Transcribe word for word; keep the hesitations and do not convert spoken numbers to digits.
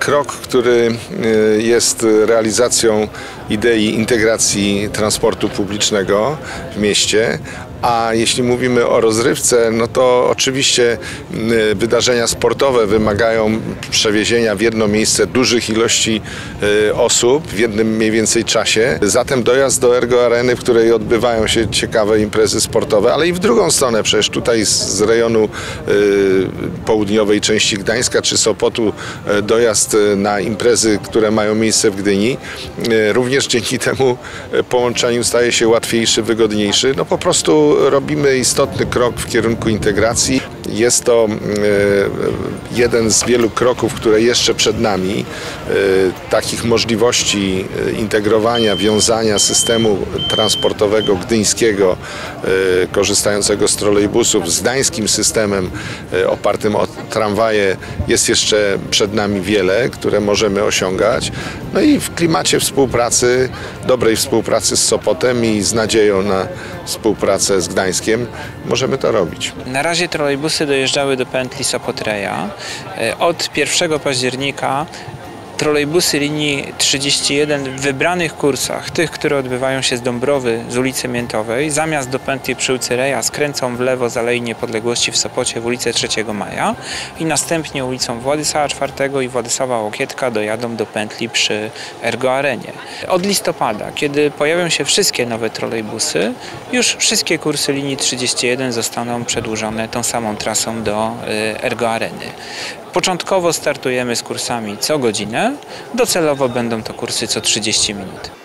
krok, który jest realizacją idei integracji transportu publicznego w mieście. A jeśli mówimy o rozrywce, no to oczywiście wydarzenia sportowe wymagają przewiezienia w jedno miejsce dużych ilości osób w jednym mniej więcej czasie. Zatem dojazd do Ergo Areny, w której odbywają się ciekawe imprezy sportowe, ale i w drugą stronę, przecież tutaj z rejonu południowej części Gdańska czy Sopotu dojazd na imprezy, które mają miejsce w Gdyni, również dzięki temu połączeniu staje się łatwiejszy, wygodniejszy. No po prostu robimy istotny krok w kierunku integracji. Jest to jeden z wielu kroków, które jeszcze przed nami. Takich możliwości integrowania, wiązania systemu transportowego gdyńskiego korzystającego z trolejbusów z gdańskim systemem opartym o tramwaje jest jeszcze przed nami wiele, które możemy osiągać. No i w klimacie współpracy, dobrej współpracy z Sopotem i z nadzieją na współpracę z Gdańskiem możemy to robić. Na razie trolejbusy dojeżdżały do pętli Sopot-Reja. Od pierwszego października trolejbusy linii trzydzieści jeden w wybranych kursach, tych, które odbywają się z Dąbrowy, z ulicy Miętowej, zamiast do pętli przy ulicy Reja skręcą w lewo z Alei Niepodległości w Sopocie w ulicę trzeciego Maja i następnie ulicą Władysława czwartego i Władysława Łokietka dojadą do pętli przy Ergo Arenie. Od listopada, kiedy pojawią się wszystkie nowe trolejbusy, już wszystkie kursy linii trzydzieści jeden zostaną przedłużone tą samą trasą do Ergo Areny. Początkowo startujemy z kursami co godzinę, docelowo będą to kursy co trzydzieści minut.